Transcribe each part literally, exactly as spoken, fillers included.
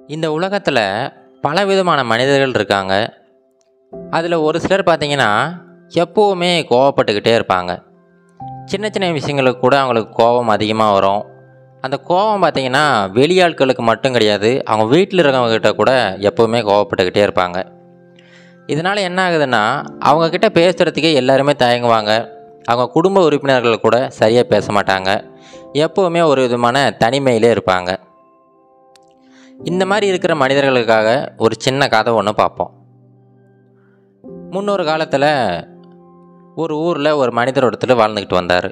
இந்த உலகத்தில் பலவிதமான மனிதர்கள் இருக்காங்க. அதில் ஒரு சிலர் பார்த்திங்கன்னா எப்போவுமே கோவப்பட்டுக்கிட்டே இருப்பாங்க. சின்ன சின்ன விஷயங்களுக்கு கூட அவங்களுக்கு கோபம் அதிகமாக வரும். அந்த கோபம் பார்த்திங்கன்னா வெளியாட்களுக்கு மட்டும் கிடையாது, அவங்க வீட்டில் இருக்கவங்ககிட்ட கூட எப்போவுமே கோவப்பட்டுக்கிட்டே இருப்பாங்க. இதனால் என்ன ஆகுதுன்னா, அவங்கக்கிட்ட பேசுகிறதுக்கே எல்லாருமே தயங்குவாங்க. அவங்க குடும்ப உறுப்பினர்கள் கூட சரியாக பேச மாட்டாங்க. எப்போவுமே ஒரு விதமான தனிமையிலே இருப்பாங்க. இந்த மாதிரி இருக்கிற மனிதர்களுக்காக ஒரு சின்ன கதை ஒன்று பார்ப்போம். முன்னொரு காலத்தில் ஒரு ஊரில் ஒரு மனிதர் ஒருத்தர் வாழ்ந்துக்கிட்டு வந்தார்.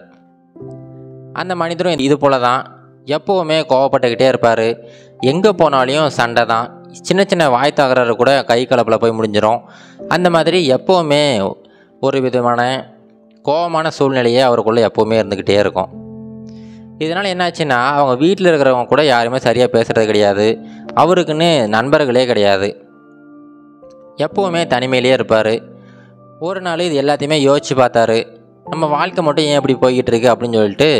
அந்த மனிதரும் இது போல தான் எப்போவுமே கோவப்பட்டுக்கிட்டே இருப்பார். எங்கே போனாலையும் சண்டை தான். சின்ன சின்ன வாய் தகராறு கூட கை கலப்பில் போய் முடிஞ்சிடும். அந்த மாதிரி எப்போவுமே ஒரு விதமான கோபமான சூழ்நிலையே அவருக்குள்ளே எப்போவுமே இருந்துக்கிட்டே இருக்கும். இதனால் என்னாச்சுன்னா, அவங்க வீட்டில் இருக்கிறவங்க கூட யாருமே சரியாக பேசுகிறது கிடையாது. அவருக்குன்னு நண்பர்களே கிடையாது. எப்போவுமே தனிமையிலே இருப்பார். ஒரு நாள் இது எல்லாத்தையுமே யோசித்து பார்த்தாரு. நம்ம வாழ்க்கை மட்டும் ஏன் இப்படி போய்கிட்டு இருக்கு அப்படின்னு சொல்லிட்டு,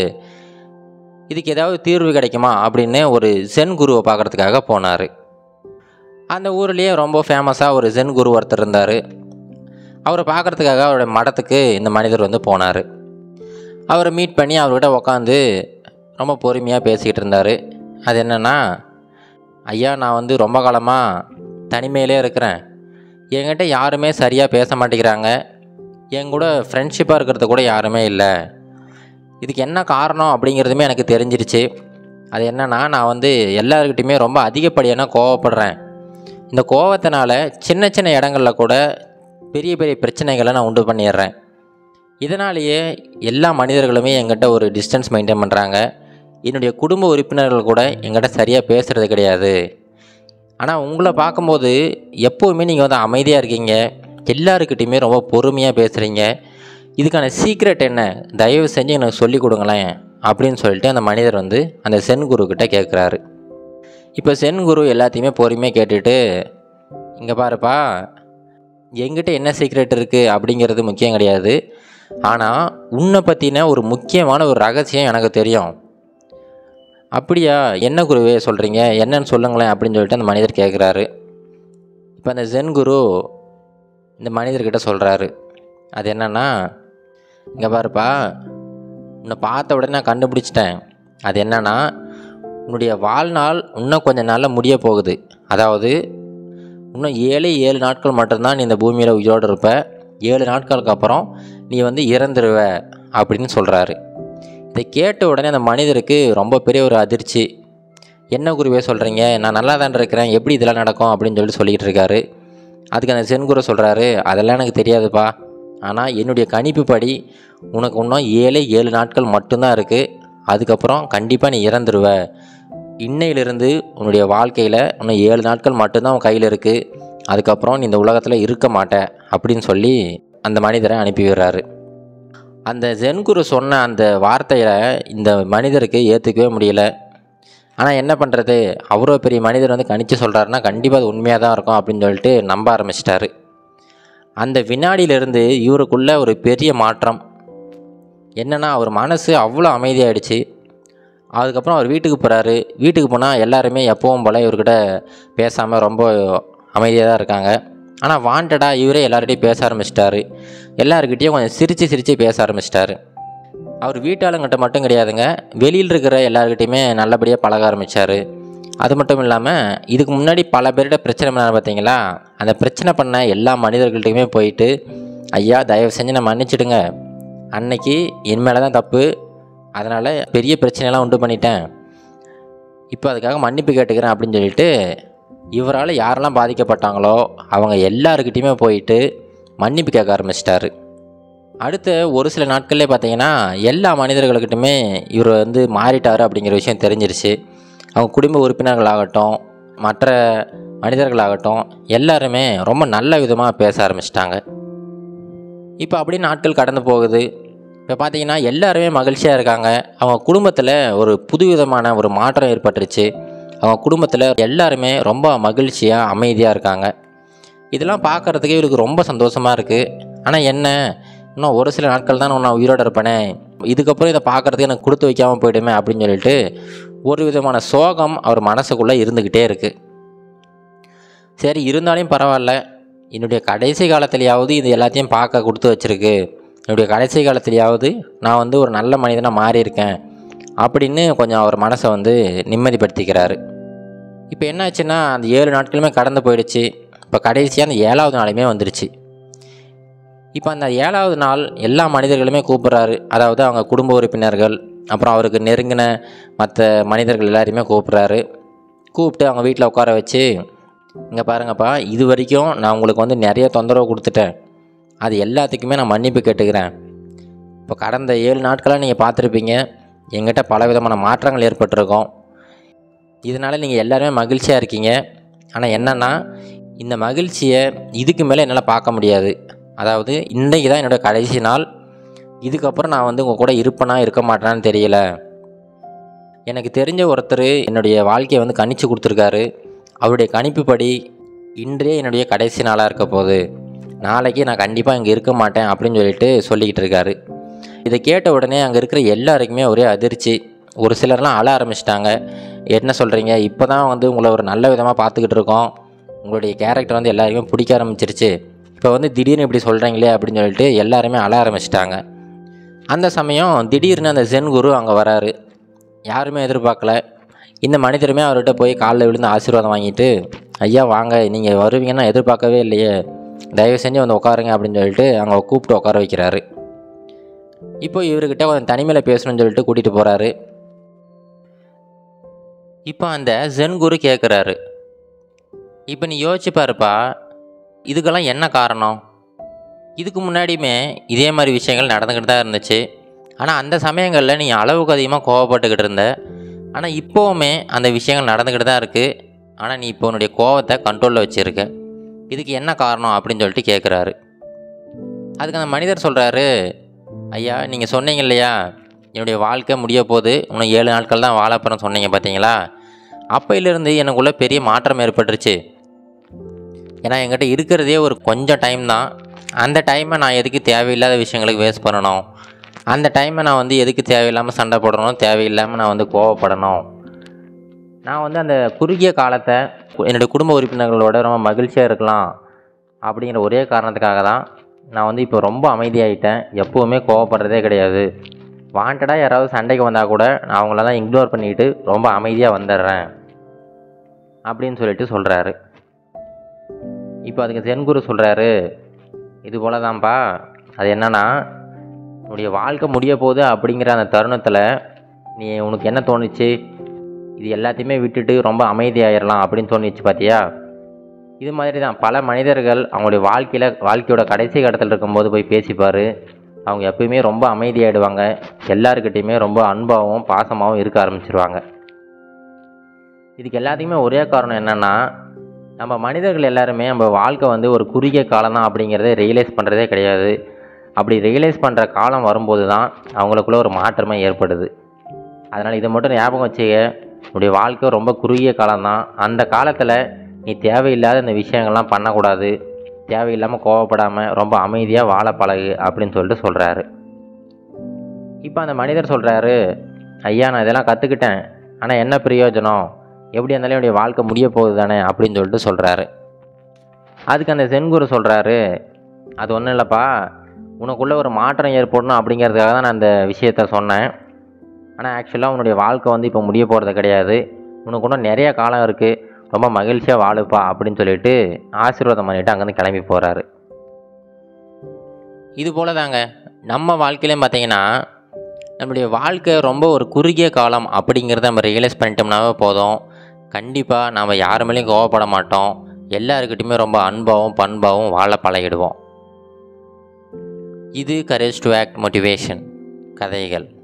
இதுக்கு ஏதாவது தீர்வு கிடைக்குமா அப்படின்னு ஒரு ஜென் குருவை பார்க்குறதுக்காக போனார். அந்த ஊர்லேயே ரொம்ப ஃபேமஸாக ஒரு ஜென் குரு ஒருத்தர் இருந்தார். அவரை பார்க்குறதுக்காக அவருடைய மடத்துக்கு இந்த மனிதர் வந்து போனார். அவரை மீட் பண்ணி அவர்கிட்ட உக்காந்து ரொம்ப பொறுமையாக பேசிக்கிட்டு இருந்தார். அது என்னென்னா, ஐயா, நான் வந்து ரொம்ப காலமாக தனிமையிலே இருக்கிறேன். என்கிட்ட யாருமே சரியாக பேச மாட்டேங்கிறாங்க. என் கூட ஃப்ரெண்ட்ஷிப்பாக இருக்கிறது கூட யாருமே இல்லை. இதுக்கு என்ன காரணம் அப்படிங்கிறதுமே எனக்கு தெரிஞ்சிருச்சு. அது என்னென்னா, நான் வந்து எல்லாருக்கிட்டையுமே ரொம்ப அதிகப்படியான கோவப்படுறேன். இந்த கோவத்தினால சின்ன சின்ன இடங்களில் கூட பெரிய பெரிய பிரச்சனைகளை நான் உண்டு பண்ணிடுறேன். இதனாலேயே எல்லா மனிதர்களுமே என்கிட்ட ஒரு டிஸ்டன்ஸ் மெயின்டைன் பண்ணுறாங்க. என்னுடைய குடும்ப உறுப்பினர்கள் கூட என்கிட்ட சரியாக பேசுகிறது கிடையாது. ஆனால் உங்களை பார்க்கும்போது எப்போவுமே நீங்கள் வந்து அமைதியாக இருக்கீங்க. எல்லாருக்கிட்டையுமே ரொம்ப பொறுமையாக பேசுகிறீங்க. இதுக்கான சீக்ரெட் என்ன? தயவு செஞ்சு எனக்கு சொல்லிக் கொடுங்களேன் அப்படின்னு சொல்லிட்டு அந்த மனிதர் வந்து அந்த சென் குருக்கிட்ட கேட்குறாரு. இப்போ சென் குரு எல்லாத்தையுமே பொறுமையாக கேட்டுட்டு, இங்கே பாருப்பா, என்கிட்ட என்ன சீக்ரெட் இருக்குது அப்படிங்கிறது முக்கியம் கிடையாது. ஆனால் உன்னை பற்றின ஒரு முக்கியமான ஒரு ரகசியம் எனக்கு தெரியும். அப்படியா, என்ன குருவே சொல்கிறீங்க, என்னன்னு சொல்லுங்களேன் அப்படின்னு சொல்லிட்டு அந்த மனிதர் கேட்குறாரு. இப்போ அந்த ஜென் குரு இந்த மனிதர்கிட்ட சொல்கிறாரு. அது என்னன்னா, இங்கே பாருப்பா, உன்னை பார்த்த உடனே நான் கண்டுபிடிச்சிட்டேன். அது என்னன்னா, உன்னுடைய வாழ்நாள் இன்னும் கொஞ்சம் நாளில் முடிய போகுது. அதாவது இன்னும் ஏழு ஏழு நாட்கள் மட்டும்தான் நீ இந்த பூமியில் உயிரோடு இருப்ப. ஏழு நாட்களுக்கு அப்புறம் நீ வந்து இறந்துருவ அப்படின்னு சொல்கிறாரு. இதை கேட்ட உடனே அந்த மனிதருக்கு ரொம்ப பெரிய ஒரு அதிர்ச்சி. என்ன குருவே சொல்கிறீங்க, நான் நல்லா தான் இருக்கிறேன், எப்படி இதெல்லாம் நடக்கும் அப்படின்னு சொல்லிட்டு சொல்லிக்கிட்டு இருக்காரு. அதுக்கு அந்த சென் குரு சொல்கிறாரு, அதெல்லாம் எனக்கு தெரியாதுப்பா. ஆனால் என்னுடைய கணிப்புப்படி உனக்கு இன்னும் ஏழு ஏழு நாட்கள் மட்டும்தான் இருக்குது. அதுக்கப்புறம் கண்டிப்பாக நீ இறந்துருவ. இன்னையிலிருந்து உன்னுடைய வாழ்க்கையில் இன்னும் ஏழு நாட்கள் மட்டும்தான் உன் கையில் இருக்குது. அதுக்கப்புறம் நீ இந்த உலகத்தில் இருக்க மாட்ட அப்படின்னு சொல்லி அந்த மனிதரை அனுப்பி விடுறாரு. அந்த ஜென் குரு சொன்ன அந்த வார்த்தையை இந்த மனிதருக்கு ஏற்றுக்கவே முடியல. ஆனால் என்ன பண்ணுறது, அவ்வளோ பெரிய மனிதர் வந்து கணிச்சு சொல்கிறாருன்னா கண்டிப்பாக அது உண்மையாக தான் இருக்கும் அப்படின்னு சொல்லிட்டு நம்ப ஆரம்பிச்சிட்டாரு. அந்த வினாடியிலிருந்து இவருக்குள்ள ஒரு பெரிய மாற்றம் என்னென்னா, அவர் மனசு அவ்வளோ அமைதியாகிடுச்சு. அதுக்கப்புறம் அவர் வீட்டுக்கு போகிறாரு. வீட்டுக்கு போனால் எல்லாருமே எப்பவும் போல் இவர்கிட்ட பேசாமல் ரொம்ப அமைதியாக தான் இருக்காங்க. ஆனால் வாண்டடாக இவரே எல்லார்கிட்டையும் பேச ஆரம்பிச்சிட்டாரு. எல்லாருக்கிட்டையும் கொஞ்சம் சிரித்து சிரித்து பேச ஆரம்பிச்சிட்டாரு. அவர் வீட்டாளுங்கிட்ட மட்டும் கிடையாதுங்க, வெளியில் இருக்கிற எல்லாருக்கிட்டையுமே நல்லபடியாக பழக ஆரம்பித்தார். அது மட்டும் இல்லாமல் இதுக்கு முன்னாடி பல பேர்கிட்ட பிரச்சனை பண்ணார் பார்த்தீங்களா, அந்த பிரச்சனை பண்ண எல்லா மனிதர்கள்ட்டையுமே போயிட்டு, ஐயா தயவு செஞ்சு நான் மன்னிச்சிடுங்க, அன்னைக்கு என் மேலே தான் தப்பு, அதனால் பெரிய பிரச்சனையெல்லாம் உண்டு பண்ணிட்டேன், இப்போ அதுக்காக மன்னிப்பு கேட்டுக்கிறேன் அப்படின்னு சொல்லிட்டு இவரால் யாரெல்லாம் பாதிக்கப்பட்டாங்களோ அவங்க எல்லாருக்கிட்டையுமே போயிட்டு மன்னிப்பு கேட்க ஆரம்பிச்சிட்டாரு. அடுத்த ஒரு சில நாட்கள்லே பார்த்தீங்கன்னா எல்லா மனிதர்களுக்கிட்டுமே இவர் வந்து மாறிட்டார் அப்படிங்கிற விஷயம் தெரிஞ்சிருச்சு. அவங்க குடும்ப உறுப்பினர்களாகட்டும், மற்ற மனிதர்களாகட்டும், எல்லாருமே ரொம்ப நல்ல விதமாக பேச ஆரம்பிச்சிட்டாங்க. இப்போ அப்படியே நாட்கள் கடந்து போகுது. இப்போ பார்த்தீங்கன்னா எல்லாருமே மகிழ்ச்சியாக இருக்காங்க. அவங்க குடும்பத்தில் ஒரு புதுவிதமான ஒரு மாற்றம் ஏற்பட்டுருச்சு. அவங்க குடும்பத்தில் எல்லாருமே ரொம்ப மகிழ்ச்சியாக அமைதியாக இருக்காங்க. இதெல்லாம் பார்க்குறதுக்கே இவருக்கு ரொம்ப சந்தோஷமாக இருக்குது. ஆனால் என்ன, இன்னும் ஒரு சில நாட்கள் தான் நான் உயிரோடு இருப்பேனே, இதுக்கப்புறம் இதை பார்க்குறதுக்கு எனக்கு கொடுத்து வைக்காமல் போயிடுமே அப்படின்னு சொல்லிட்டு ஒரு விதமான சோகம் அவர் மனசுக்குள்ளே இருந்துக்கிட்டே இருக்குது. சரி இருந்தாலும் பரவாயில்ல, என்னுடைய கடைசி காலத்துலையாவது இது எல்லாத்தையும் பார்க்க கொடுத்து வச்சுருக்கு, என்னுடைய கடைசி காலத்துலையாவது நான் வந்து ஒரு நல்ல மனிதனாக மாறியிருக்கேன் அப்படின்னு கொஞ்சம் அவர் மனசை வந்து நிம்மதிப்படுத்திக்கிறாரு. இப்போ என்னாச்சுன்னா, அந்த ஏழு நாட்களுமே கடந்து போயிடுச்சு. இப்போ கடைசியாக அந்த ஏழாவது நாளுமே வந்துடுச்சு. இப்போ அந்த ஏழாவது நாள் எல்லா மனிதர்களுமே கூப்பிட்றாரு. அதாவது அவங்க குடும்ப உறுப்பினர்கள், அப்புறம் அவருக்கு நெருங்கின மற்ற மனிதர்கள் எல்லாரையுமே கூப்பிட்றாரு. கூப்பிட்டு அவங்க வீட்டில் உட்கார வச்சு, இங்கே பாருங்கப்பா, இது வரைக்கும் நான் உங்களுக்கு வந்து நிறைய தொந்தரவு கொடுத்துட்டேன், அது எல்லாத்துக்குமே நான் மன்னிப்பு கேட்டுக்கிறேன். இப்போ கடந்த ஏழு நாட்களாக நீங்கள் பார்த்துருப்பீங்க, எங்கிட்ட பல விதமான மாற்றங்கள் ஏற்பட்டிருக்கோம். இதனால் நீங்கள் எல்லாருமே மகிழ்ச்சியாக இருக்கீங்க. ஆனால் என்னென்னா, இந்த மகிழ்ச்சியை இதுக்கு மேலே என்னால் பார்க்க முடியாது. அதாவது இன்றைக்கு தான் என்னோடய கடைசி நாள். இதுக்கப்புறம் நான் வந்து உங்கள் கூட இருப்பேனா இருக்க மாட்டேனான்னு தெரியல. எனக்கு தெரிஞ்ச ஒருத்தர் என்னுடைய வாழ்க்கையை வந்து கணிச்சு கொடுத்துருக்காரு. அவருடைய கணிப்புப்படி இன்றே என்னுடைய கடைசி நாளாக இருக்க போகுது, நாளைக்கு நான் கண்டிப்பாக இங்கே இருக்க மாட்டேன் அப்படின்னு சொல்லிட்டு சொல்லிக்கிட்டு இருக்காரு. இதை கேட்ட உடனே அங்கே இருக்கிற எல்லாருக்குமே ஒரே அதிர்ச்சி. ஒரு சிலர்லாம் அழ ஆரம்பிச்சிட்டாங்க. என்ன சொல்கிறீங்க, இப்போ தான் வந்து உங்களை ஒரு நல்ல விதமாக பார்த்துக்கிட்டு இருக்கோம், உங்களுடைய கேரக்டர் வந்து எல்லாருக்குமே பிடிக்க ஆரம்பிச்சிருச்சு, இப்போ வந்து திடீர்னு இப்படி சொல்கிறீங்களே அப்படின்னு சொல்லிட்டு எல்லாருமே அழ ஆரம்பிச்சிட்டாங்க. அந்த சமயம் திடீர்னு அந்த ஜென் குரு அங்கே வராரு. யாருமே எதிர்பார்க்கல. இந்த மனிதருமே அவர்கிட்ட போய் காலில் விழுந்து ஆசீர்வாதம் வாங்கிட்டு, ஐயா வாங்க, நீங்கள் வருவீங்கன்னா எதிர்பார்க்கவே இல்லையே, தயவு செஞ்சு வந்து உட்காருங்க அப்படின்னு சொல்லிட்டு அங்கே கூப்பிட்டு உட்கார வைக்கிறாரு. இப்போ இவர்கிட்ட கொஞ்சம் தனிமையில் பேசணும்னு சொல்லிட்டு கூட்டிகிட்டு போகிறாரு. இப்போ அந்த ஜென் குரு கேட்குறாரு, இப்போ நீ யோசிச்சு பாருப்பா, இதுக்கெல்லாம் என்ன காரணம்? இதுக்கு முன்னாடியுமே இதே மாதிரி விஷயங்கள் நடந்துக்கிட்டு தான் இருந்துச்சு. ஆனால் அந்த சமயங்களில் நீ அளவுக்கு அதிகமாக கோவப்பட்டுக்கிட்டு இருந்த. ஆனால் இப்போவுமே அந்த விஷயங்கள் நடந்துக்கிட்டு தான் இருக்குது. ஆனால் நீ இப்போ உன்னுடைய கோவத்தை கண்ட்ரோலில் வச்சுருக்க. இதுக்கு என்ன காரணம் அப்படின்னு சொல்லிட்டு கேட்குறாரு. அதுக்கு அந்த மனிதர் சொல்கிறாரு, ஐயா நீங்கள் சொன்னீங்க இல்லையா, என்னுடைய வாழ்க்கை முடிய போது இன்னும் ஏழு நாட்கள் தான் வாழப்போறேன்னு சொன்னீங்க பார்த்தீங்களா, அப்போயிலேருந்து எனக்குள்ளே பெரிய மாற்றம் ஏற்பட்டுருச்சு. ஏன்னா என்கிட்ட இருக்கிறதே ஒரு கொஞ்சம் டைம் தான். அந்த டைமை நான் எதுக்கு தேவையில்லாத விஷயங்களுக்கு வேஸ்ட் பண்ணணும், அந்த டைமை நான் வந்து எதுக்கு தேவையில்லாமல் சண்டை போடணும், தேவையில்லாமல் நான் வந்து கோவப்படணும். நான் வந்து அந்த குறுகிய காலத்தை என்னுடைய குடும்ப உறுப்பினர்களோட ரொம்ப மகிழ்ச்சியாக இருக்கலாம் அப்படிங்கிற ஒரே காரணத்துக்காக தான் நான் வந்து இப்போ ரொம்ப அமைதியாகிட்டேன். எப்போவுமே கோவப்படுறதே கிடையாது. வாண்டடாக யாராவது சண்டைக்கு வந்தால் கூட நான் அவங்கள தான் இக்னோர் பண்ணிக்கிட்டு ரொம்ப அமைதியாக வந்துடுறேன் அப்படின்னு சொல்லிட்டு சொல்கிறாரு. இப்போ அதுக்கு ஜென்குரு சொல்கிறாரு, இது போல தான்ப்பா, அது என்னன்னா, உன்னுடைய வாழ்க்கை முடிய போகுது அப்படிங்கிற அந்த தருணத்தில் நீ உனக்கு என்ன தோணுச்சு, இது எல்லாத்தையுமே விட்டுட்டு ரொம்ப அமைதியாகிடலாம் அப்படின்னு தோணுச்சு பார்த்தியா. இது மாதிரி தான் பல மனிதர்கள் அவங்களுடைய வாழ்க்கையில் வாழ்க்கையோட கடைசி கட்டத்தில் இருக்கும்போது போய் பேசிப்பார். அவங்க எப்பயுமே ரொம்ப அமைதியாகிடுவாங்க. எல்லாருக்கிட்டையுமே ரொம்ப அன்பாகவும் பாசமாகவும் இருக்க ஆரம்பிச்சிருவாங்க. இதுக்கு எல்லாத்துக்குமே ஒரே காரணம் என்னென்னா, நம்ம மனிதர்கள் எல்லாருமே நம்ம வாழ்க்கை வந்து ஒரு குறுகிய காலம் தான் அப்படிங்கிறத ரியலைஸ் பண்ணுறதே கிடையாது. அப்படி ரியலைஸ் பண்ணுற காலம் வரும்போது தான் அவங்களுக்குள்ள ஒரு மாற்றமே ஏற்படுது. அதனால் இதை மட்டும் ஞாபகம் வச்சுக்க, உன்னுடைய வாழ்க்கை ரொம்ப குறுகிய காலம்தான். அந்த காலத்தில் நீ தேவையில்லாத இந்த விஷயங்கள்லாம் பண்ணக்கூடாது, தேவையில்லாமல் கோவப்படாமல் ரொம்ப அமைதியாக வாழ பழகு அப்படின்னு சொல்லிட்டு சொல்கிறாரு. இப்போ அந்த மனிதர் சொல்கிறாரு, ஐயா நான் இதெல்லாம் கற்றுக்கிட்டேன், ஆனால் என்ன பிரயோஜனம், எப்படி இருந்தாலும் என்னுடைய வாழ்க்கை முடிய போகுது தானே அப்படின்னு சொல்லிட்டு சொல்கிறாரு. அதுக்கு அந்த சென்குரு சொல்கிறாரு, அது ஒன்றும் இல்லைப்பா, உனக்குள்ளே ஒரு மாற்றம் ஏற்படணும் அப்படிங்கிறதுக்காக தான் நான் அந்த விஷயத்த சொன்னேன். ஆனால் ஆக்சுவலாக உன்னுடைய வாழ்க்கை வந்து இப்போ முடிய போகிறது கிடையாது, உனக்கு இன்னும் நிறைய காலம் இருக்குது, ரொம்ப மகிழ்ச்சியாக வாழுப்பா அப்படின்னு சொல்லிட்டு ஆசீர்வாதம் பண்ணிவிட்டு அங்கேருந்து கிளம்பி போகிறாரு. இது போல தாங்க நம்ம வாழ்க்கையிலையும் பார்த்தீங்கன்னா, நம்மளுடைய வாழ்க்கை ரொம்ப ஒரு குறுகிய காலம் அப்படிங்கிறத நம்ம ரியலைஸ் பண்ணிட்டோம்னாவே போதும், கண்டிப்பாக நாம் யார் மேலேயும் கோவப்பட மாட்டோம், எல்லாருக்கிட்டையுமே ரொம்ப அன்பாகவும் பண்பாகவும் வாழ பழகிடுவோம். இது கரேஜ் டு ஆக்ட் மோட்டிவேஷன் கதைகள்.